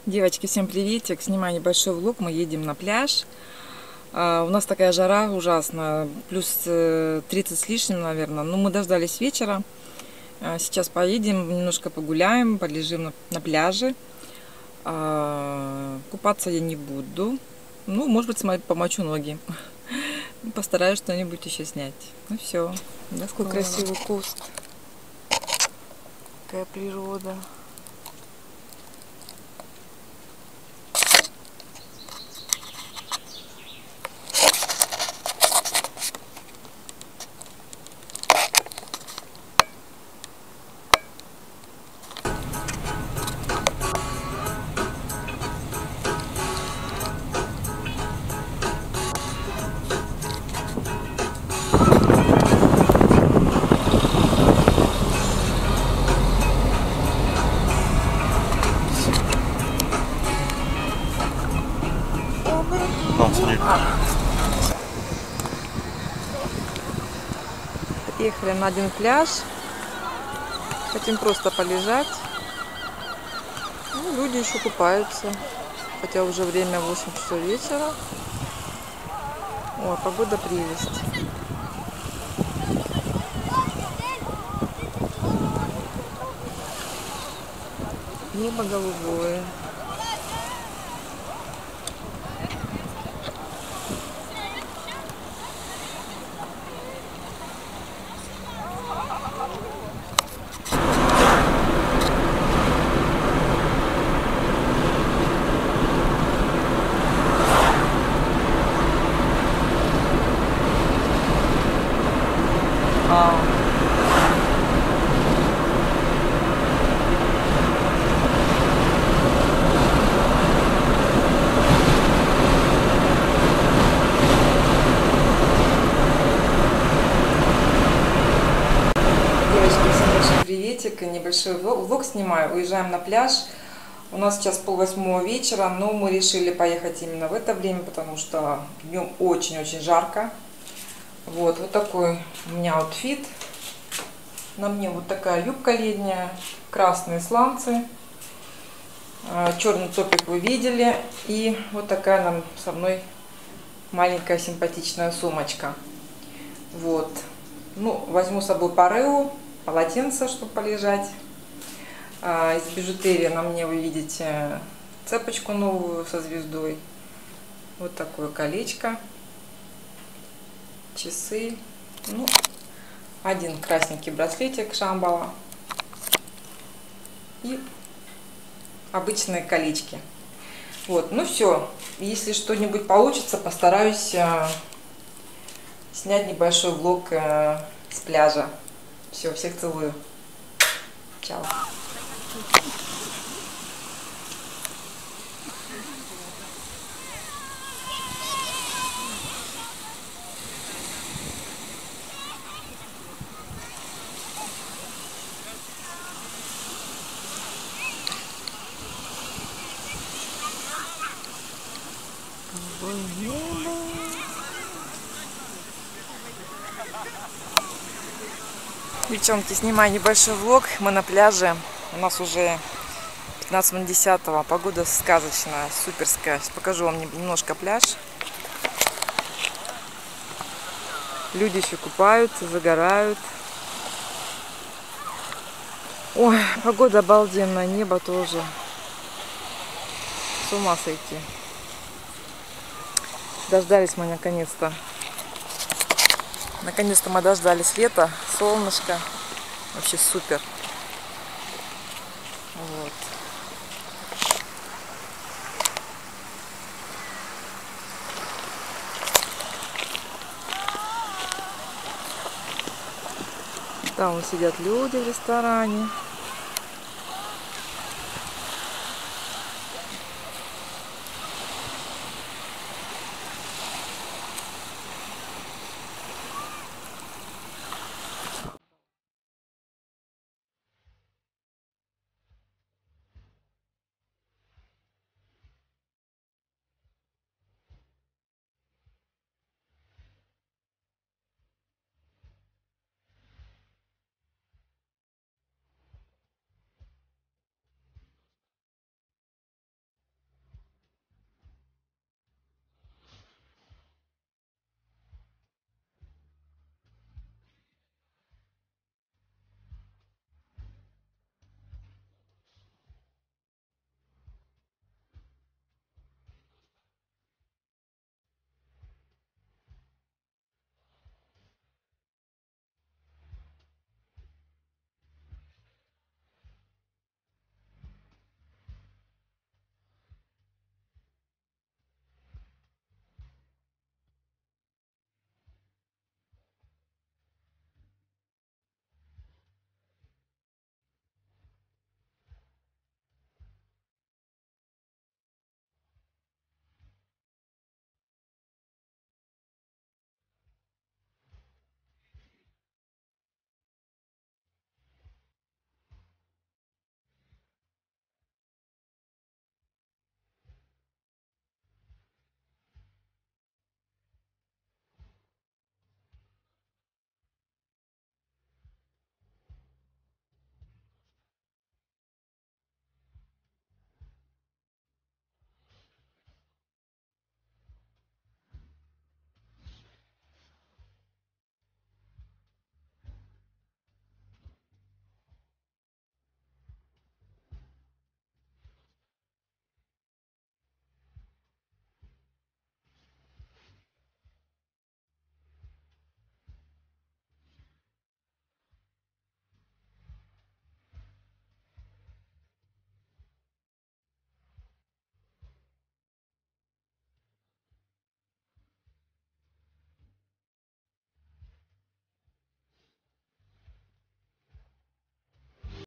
Девочки, всем приветик! Снимаю небольшой влог. Мы едем на пляж. У нас такая жара ужасная, плюс 30 с лишним, наверное. Но мы дождались вечера. Сейчас поедем, немножко погуляем, полежим на пляже. Купаться я не буду. Ну, может быть, помочу ноги. Постараюсь что-нибудь еще снять. Ну все. Какой красивый куст. Какая природа. Приехали на один пляж. Хотим просто полежать. Ну, люди еще купаются. Хотя уже время 8 часов вечера. О, погода прелесть. Небо голубое. Приветик, небольшой влог снимаю. Уезжаем на пляж. У нас сейчас 7:30 вечера, но мы решили поехать именно в это время, потому что днем очень-очень жарко. Вот такой у меня аутфит. На мне вот такая юбка летняя, красные сланцы, черный топик вы видели, и вот такая нам со мной маленькая симпатичная сумочка. Вот. Ну, возьму с собой парео, полотенце, чтобы полежать. Из бижутерии на мне вы видите цепочку новую со звездой. Вот такое колечко. Часы. Ну, один красненький браслетик Шамбала. И обычные колечки. Вот, ну все. Если что-нибудь получится, постараюсь снять небольшой влог с пляжа. Все, всех целую. Чао. Девчонки, снимаю небольшой влог. Мы на пляже. У нас уже 15 минут 10-го. Погода сказочная, суперская. Сейчас покажу вам немножко пляж. Люди еще купаются, загорают. Ой, погода обалденная, небо тоже. С ума сойти. Дождались мы наконец-то. Наконец-то мы дождались лета, солнышко. Вообще супер. Вот. Там сидят люди в ресторане.